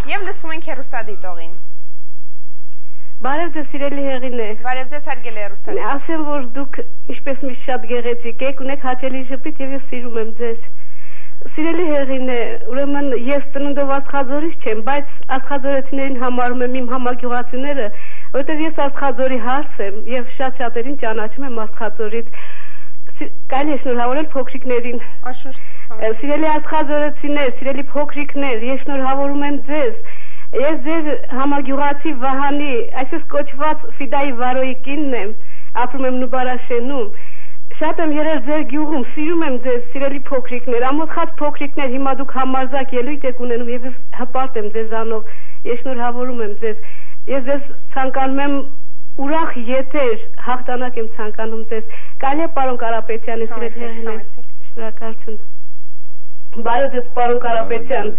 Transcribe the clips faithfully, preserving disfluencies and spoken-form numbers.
Եվ լսում ենք հեռուստադիտողին։ Բարև ձեզ սիրելի հեղիներ։ Բարև ձեզ հարգելի հեռուստադիտող։ Ասեմ, որ դուք ինչպես միշտ շատ գեղեցիկ եք, ունեք հաճելի ժպիտ եւ ես սիրում եմ ձեզ։ Սիրելի հեղիներ, ուրեմն ես ծնունդով Աստղաձորից չեմ, բայց Աստղաձորեցիներին համարում եմ իմ համագյուղացիները, որովհետեւ ես Աստղաձորի հարս եմ եւ շատ շատերին ճանաչում եմ Աստղաձորից։ Կարելի է շնորհավորել փոքրիկներին։ Անշուշտ։ Սիրելի Աստղաձորեցիներ, սիրելի փոքրիկներ, ես շնորհավորում եմ ձեզ։ Ես ձեր համագյուղացի Վահանի, այսպես կոչված Ֆիդայի Վարոյի կինն եմ, ապրում եմ Նուբարաշենում։ Շատ եմ եղել ձեր գյուղում, սիրում եմ ձեզ, սիրելի փոքրիկներ, ամոթխած փոքրիկներ, հիմա դուք համարձակ ելույթ եք ունենում եւ ես հպարտ եմ ձեզանով։ Ես շնորհավորում եմ ձեզ։ Ես ձեզ ցանկանում եմ ուրախ եթեր, հաղթանակ եմ ցանկանում ձեզ։ Կարելի է պարոն Կարապետյանի սիրելի հեղիներ։ Շնորհակալություն։ Բարև ձեզ, պարոն Կարապետյան։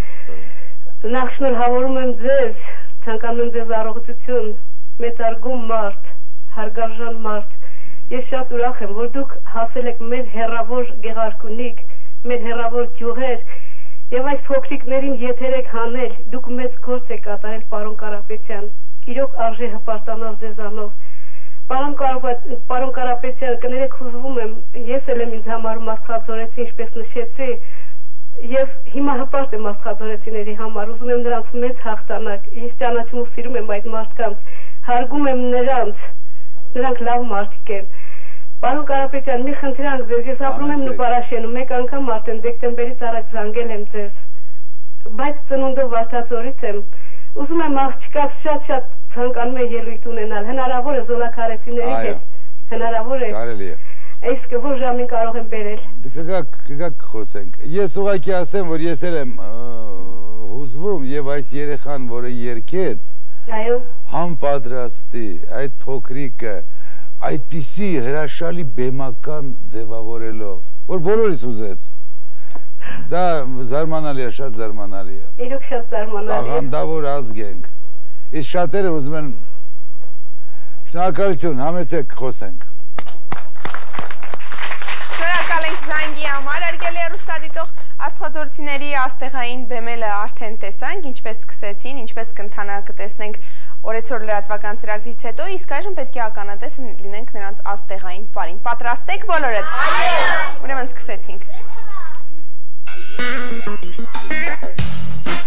Նախ շնորհավորում եմ ձեզ, ցանկանում եմ ձեզ առողջություն, մեծարգում մարդ, հարգարժան մարդ։ Ես շատ ուրախ եմ, որ դուք հասել եք մեր հեռավոր Գեղարքունիք, մեր հեռավոր գյուղեր եւ այս փոքրիկներին եթեր եք հանել, դուք մեծ գործ եք կատարել, պարոն Կարապետյան։ Իրոք արժե հպարտանալ ձեզանով։ Պարոն պարոն Կարապետյան, կներեք հուզվում եմ, ես էլ եմ ինձ համարում Աստղաձորեցի, ինչպես նշեցի, եւ հիմա հպարտ եմ Աստղաձորեցիների համար, ուզում եմ նրանց մեծ հաղթանակ։ Ես ճանաչում ու սիրում եմ այդ մարդկանց, հարգում եմ նրանց, նրանք լավ մարդիկ են։ Պարոն Կարապետյան, մի խնդրանք ձեզ, ես ապրում եմ Նուբարաշենում, մեկ անգամ արդեն դեկտեմբերից առաջ զանգել եմ ձեզ, բայց ծնունդով Վարդաձորից եմ։ Ուզում եմ աղջկաս շատ-շատ ցանկանում է ելույթ ունենալ, հնարավոր է Զոլակարեցիների հետ, հնարավոր է։ Կարելի է։ Իսկ որ ժամին կարող եմ բերել։ Կգաք, կգաք խոսենք։ Ես ուղղակի ասեմ, որ ես էլ եմ հուզվում եւ այս երեխան, որը երգեց, այո, համապատրաստի այդ փոքրիկը այդպիսի հրաշալի բեմական ձևավորելով, որ բոլորիս ուզեց։ Դա զարմանալի է, շատ զարմանալի է։ Իրոք շատ զարմանալի է։ Աղանդավոր ազգ ենք։ Իսկ շատերը ուզում են շնորհակալություն, համեցեք խոսենք։ Շնորհակալ ենք զանգի համար, հարգելի հեռուստադիտող, Աստղաձորցիների աստեղային բեմելը արդեն տեսանք, ինչպես սկսեցին, ինչպես կընթանա կտեսնենք օրեցօր լրատվական ծրագրից հետո, իսկ այժմ պետք է ականատես լինենք նրանց աստեղային պարին։ Պատրաստ եք բոլորդ։ Այո։ Ուրեմն սկսեցինք։